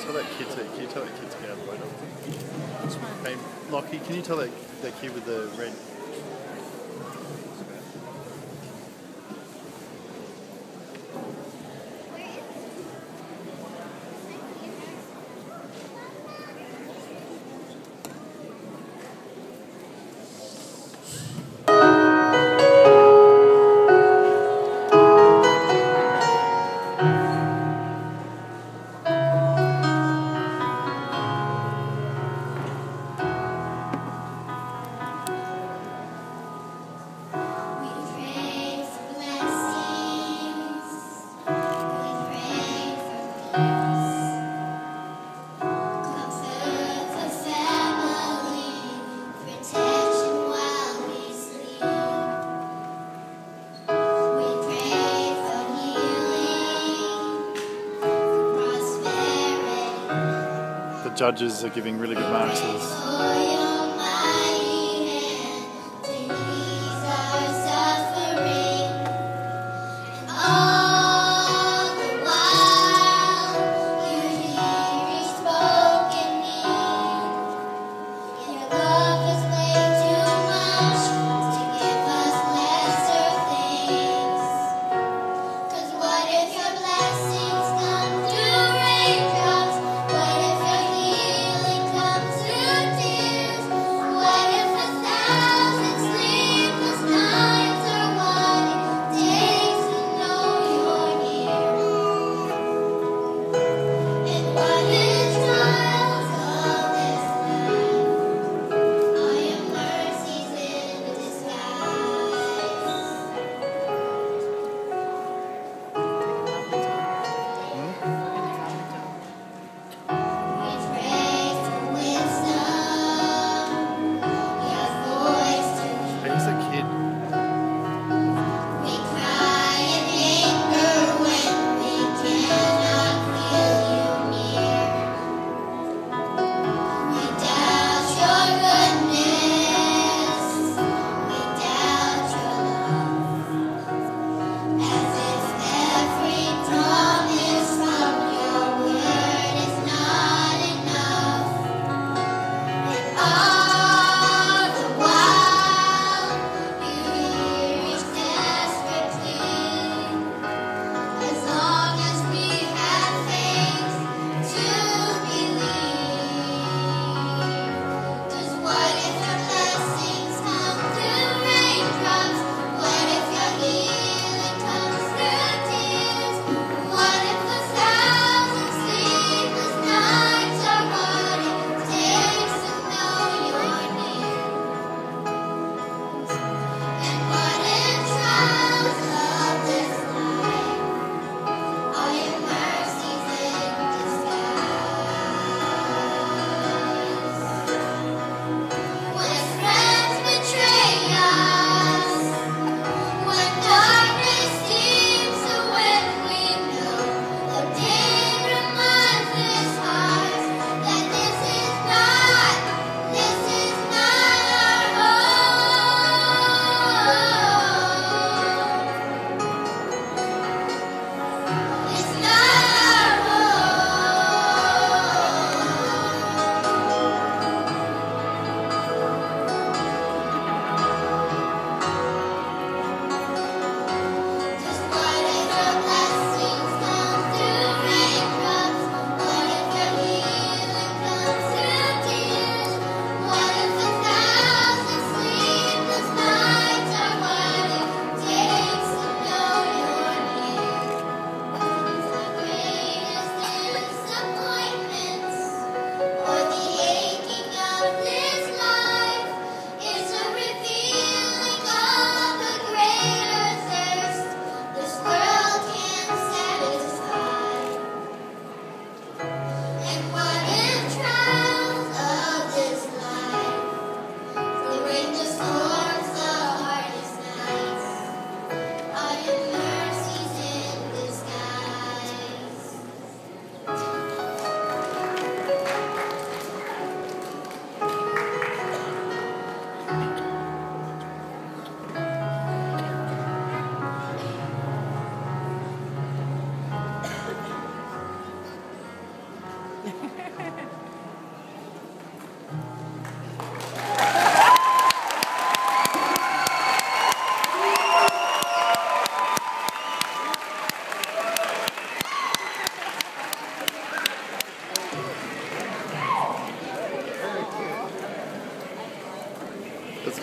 Tell that kid to, can you tell that kid to get out of the way? Which one? Hey, Lockie, can you tell that kid with the red? The judges are giving really good marks to this.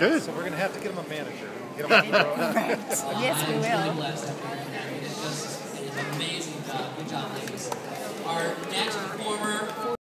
Good. So we're going to have to get him a manager. Get him on the road. Yes, we will. Amazing job. Good job, ladies. Our next performer